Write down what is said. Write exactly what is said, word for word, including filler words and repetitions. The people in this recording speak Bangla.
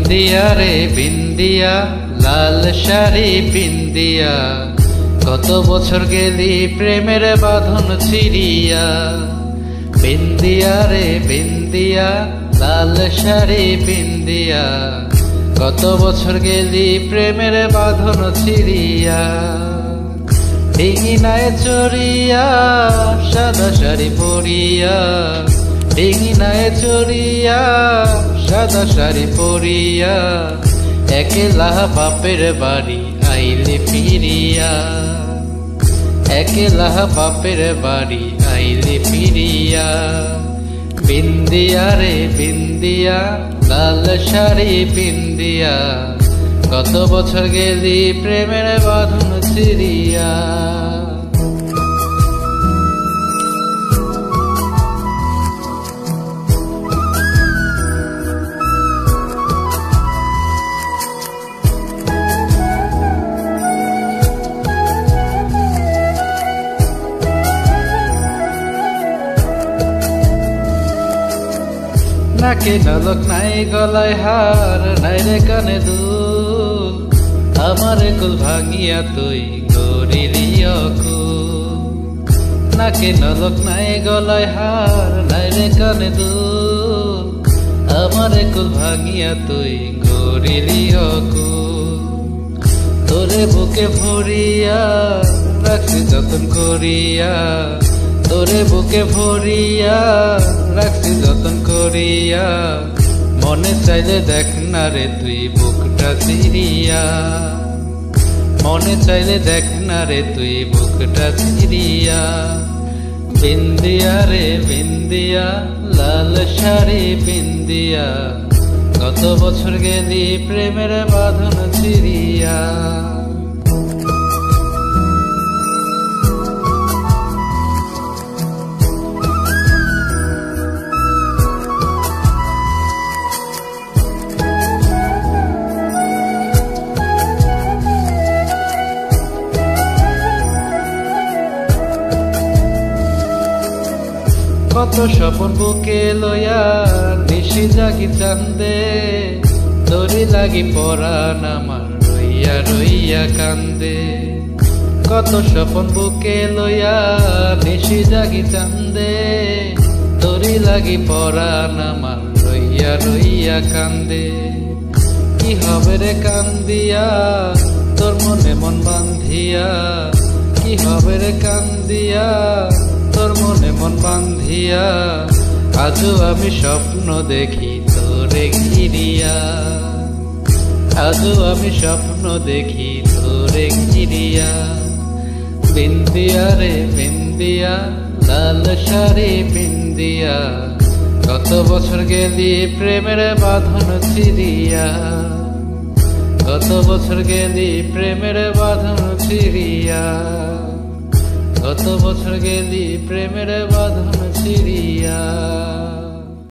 বিন্দিয়া রে বিন্দিয়া লাল শাড়ি বিন্দিয়া কত বছর গেলি প্রেমের বাঁধন ছিড়িয়া। বিন্দিয়া রে বিন্দিয়া লাল শাড়ি বিন্দিয়া কত বছর গেলি প্রেমের বাঁধন ছিড়িয়া। ডিঙিনায় চড়িয়া সাদা শাড়ি পরিয়া, ডিঙিনায় চড়িয়া সাদা শাড়ি পরিয়া একলা বাপের বাড়ি আইলে ফিরিয়া। একলা বাপের বাড়ি আইলে ফিরিয়া। বিন্দিয়া রে বিন্দিয়া লাল শাড়ি বিন্দিয়া কত বছর গেলি প্রেমের বাঁধন ছিড়িয়া। নাকে নলক নাই গলায় হার নাই রে কানে দুল, আমারে কুল ভাঙিয়া তুই গরিলি অকুল। নাকে নলক নাই গলায় হার নাই রে কানে দুল, আমারে কুল ভাঙিয়া তুই গরিলি অকুল। তোরে বুকে ভরিয়া রাখছি যতন করিয়া, তোরে বুকে ভরিয়া রাখছি যতন করিয়া। মনে চাইলে দেখ না রে তুই বুকটা চিরিয়া, মনে চাইলে দেখ না রে তুই বুকটা চিরিয়া। বিন্দিয়া রে বিন্দিয়া লাল শাড়ি বিন্দিয়া কত বছর গেলি প্রেমের বাঁধন ছিড়িয়া। কত স্বপন বুকে লইয়া নিশি জাগি চান্দে, তোরি লাগি পরাণ আমার রইয়া রইয়া কান্দে। কত স্বপন বুকে লইয়া নিশি জাগি চান্দে, তোরি লাগি পরাণ আমার রইয়া রইয়া কান্দে। কি হবে রে কান্দিয়া তোর মনে মন বান্ধিয়া, কি হবে রে কান্দিয়া তোর মনে মন বান্ধিয়া। আজও আমি স্বপ্ন দেখি তোরে ঘিরিয়া, আজও আমি স্বপ্ন দেখি তোরে ঘিরিয়া। বিন্দিয়া রে বিন্দিয়া লাল শাড়ি বিন্দিয়া কত বছর গেলি প্রেমের বাঁধন ছিড়িয়া। কত বছর গেলি প্রেমের বাঁধন ছিড়িয়া, কত বছর গেলি প্রেমের বাঁধন ছিড়িয়া।